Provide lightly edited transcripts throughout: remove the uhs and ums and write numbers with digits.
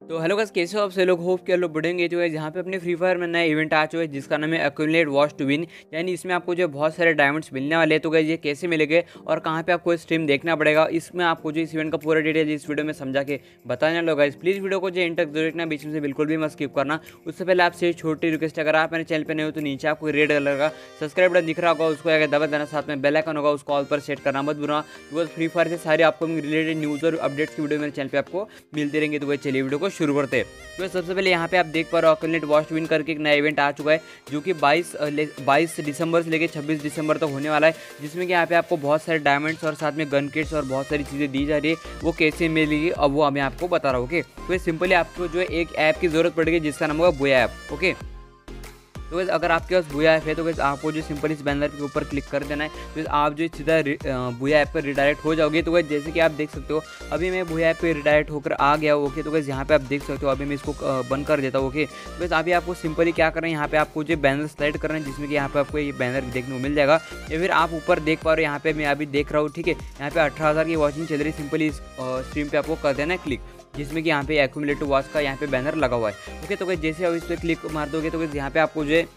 तो hello guys, कैसे हो आप सभी लोग। होप के लोग बढ़ेंगे जो है जहाँ पे अपने फ्री फायर में नया इवेंट आ चुका है जिसका नाम है एक्यूमुलेट वॉच टू विन। यानी इसमें आपको जो है बहुत सारे डायमंड्स मिलने वाले हैं। तो गाइस ये कैसे मिलेंगे और कहाँ पे आपको स्ट्रीम देखना पड़ेगा, इसमें आपको जो इस इवेंट का पूरा डिटेल इस वीडियो में समझा के बताने लो। गाइस प्लीज़ वीडियो को जो एंड तक जरूर देखना, बीच में से बिल्कुल भी मत स्किप करना। उससे पहले आपसे छोटी रिक्वेस्ट, अगर आप मेरे चैनल पर नहीं हो तो नीचे आपको रेड कलर का सब्सक्राइब बटन दिख रहा होगा, उसको आगे दबा देना। साथ में बेल आइकन होगा, उसको ऑल पर सेट करना मत भूलना। बिकॉज फ्री फायर से सारे आपको रिलेटेड न्यूज़ और अपडेट्स की वीडियो मेरे चैनल पर आपको मिलती रहेंगे। तो गाइस चलिए वीडियो को शुरू करते हैं। तो सबसे पहले यहाँ पे आप देख पा रहे हो एक्यूमुलेट वॉच टू विन करके एक नया इवेंट आ चुका है जो कि 22 दिसंबर से लेकर 26 दिसंबर तक होने वाला है, जिसमें कि यहाँ पे आपको बहुत सारे डायमंड्स और साथ में गन किट्स और बहुत सारी चीज़ें दी जा रही है। वो कैसे मिलेगी अब वो मैं आपको बता रहा हूँ। ओके, तो ये सिंपली आपको जो है एक ऐप की जरूरत पड़ेगी जिसका नाम होगा बुया ऐप। ओके, तो वैसे अगर आपके पास बुया ऐप है तो वैसे आपको जो सिंपल इस बैनर के ऊपर क्लिक कर देना है। तो आप जो सीधा बुया ऐप पर रिडायरेक्ट हो जाओगे। तो वैसे जैसे कि आप देख सकते हो अभी मैं बुया ऐप पे रिडायरेक्ट होकर आ गया हूँ। ओके, तो वैसे यहाँ पे आप देख सकते हो अभी मैं इसको बंद कर देता हूँ। ओके, तो वैसे अभी आपको सिंपली क्या करना है, यहाँ पे आपको जो बैनर स्लाइड करना है जिसमें कि यहाँ पे आपको ये बैनर देखने को मिल जाएगा। या फिर आप ऊपर देख पा रहे हो, यहाँ पे मैं अभी देख रहा हूँ। ठीक है, यहाँ पे 18,000 की वॉचिंग चल रही है। सिंपली इस स्ट्रीम पे आपको कर देना है क्लिक, जिसमें कि यहाँ पे एक्यूमुलेट वॉच का यहाँ पे बैनर लगा हुआ है। ओके, तो जैसे अब इस पर क्लिक मार दोगे तो यहाँ पे आपको जो है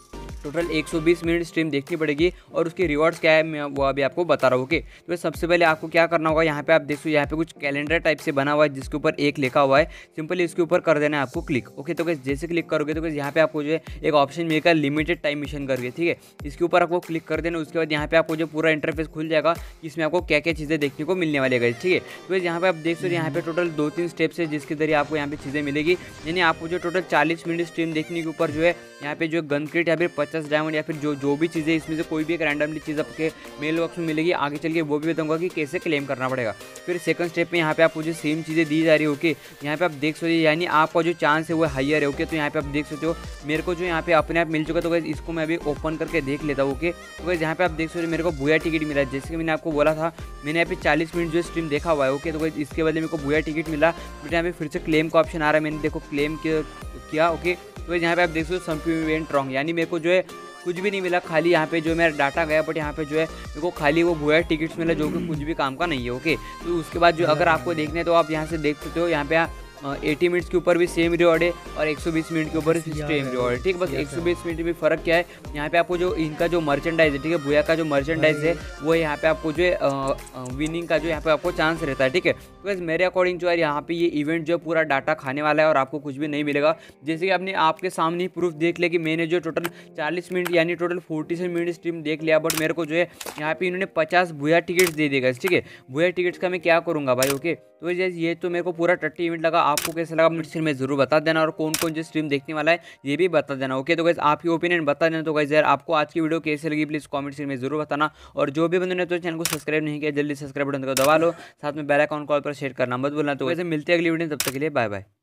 टोटल 120 मिनट स्ट्रीम देखनी पड़ेगी और उसके रिवॉर्ड्स क्या है मैं वो अभी आपको बता रहा हूँ। ओके, तो सबसे पहले आपको क्या करना होगा, यहाँ पे आप देखो यहाँ पे कुछ कैलेंडर टाइप से बना हुआ है जिसके ऊपर एक लिखा हुआ है। सिंपली इसके ऊपर कर देना है आपको क्लिक। ओके, तो जैसे क्लिक करोगे तो यहाँ पे आपको जो है एक ऑप्शन मिलेगा लिमिटेड टाइम मिशन करके। ठीक है, इसके ऊपर आपको क्लिक कर देना। उसके बाद यहाँ पे आपको जो पूरा इंटरफेस खुल जाएगा, इसमें आपको क्या क्या चीज़ें देखने को मिलने वाली है। ठीक है, तो यहाँ पे आप देख सकते हो यहाँ पे टोटल 2-3 स्टेप्स है जिसके जरिए आपको यहाँ पे चीज़ें मिलेगी। यानी आपको जो टोटल 40 मिनट स्ट्रीम देखने के ऊपर जो है यहाँ पे जो गन क्रेट या फिर 50 डायमंड या फिर जो भी चीज़ें इसमें से कोई भी एक रैंडमली चीज़ आपके मेल बॉक्स में मिलेगी। आगे चल के वो भी बताऊंगा कि कैसे क्लेम करना पड़ेगा। फिर सेकंड स्टेप में यहाँ पे आपको जो सेम चीज़ें दी जा रही है। ओके, यहाँ पे आप देख सकते हो यानी आपका जो चांस है वो हाईयर है। ओके, तो यहाँ पे आप देख सकते हो मेरे को जो यहाँ पे अपने आप मिल चुका। तो गाइस इसको मैं अभी ओपन करके देख लेता हूँ। ओके, तो गाइस यहाँ पे आप देख सकते हो मेरे को बुया टिकट मिला है। जैसे कि मैंने आपको बोला था, मैंने यहाँ पे 40 मिनट जो स्ट्रीम देखा हुआ है। ओके, तो गाइस इसके बदले मेरे को बुया टिकट मिला। बट यहाँ पे फिर से क्लेम का ऑप्शन आ रहा है, मैंने देखो क्लेम किया। ओके, तो यहाँ पे आप देख सकते हो समथिंग वेंट रॉन्ग, यानी मेरे को जो है कुछ भी नहीं मिला, खाली यहाँ पे जो मेरा डाटा गया। बट यहाँ पे जो है मेरे को खाली वो बुया टिकट्स मिला जो कि कुछ भी काम का नहीं है। ओके, तो उसके बाद जो अगर आपको देखना है तो आप यहाँ से देख सकते हो, यहाँ पे 80 मिनट्स के ऊपर भी सेम रिवॉर्ड है और 120 मिनट के ऊपर सेम रिवॉर्ड है। ठीक, बस 120 मिनट में फ़र्क क्या है, यहाँ पे आपको जो इनका जो मर्चेंडाइज है, ठीक है, बुया का जो मर्चेंडाइज है वो यहाँ पे आपको जो है विनिंग का जो यहाँ पे आपको चांस रहता है। ठीक है, तो बस मेरे अकॉर्डिंग जो है यहाँ पे ये इवेंट जो है पूरा डाटा खाने वाला है और आपको कुछ भी नहीं मिलेगा। जैसे कि आपने आपके सामने ही प्रूफ देख लिया कि मैंने जो टोटल 40 मिनट यानी टोटल 47 मिनट स्ट्रीम देख लिया। बट मेरे को जो है यहाँ पे इन्होंने 50 बुया टिकट्स दे देगा। ठीक है, बुया टिकट्स का मैं क्या करूँगा भाई। ओके, तो ये तो मेरे को पूरा टट्टी इवेंट लगा। आपको कैसा लगा मुझसे में जरूर बता देना और कौन कौन जो स्ट्रीम देखने वाला है ये भी बता देना। ओके, तो गाइस आपकी ओपिनियन बता देना। तो गाइस यार आपको आज की वीडियो कैसी लगी प्लीज़ कमेंट सेक्शन में जरूर बताना। और जो भी बंदे ने तो चैनल को सब्सक्राइब नहीं किया जल्दी सब्सक्राइब बटन को दबा लो, साथ में बेल आइकन कॉल पर शेयर करना मत भूलना। तो वैसे मिलते हैं अगली वीडियो, तब तक के लिए बाय बाय।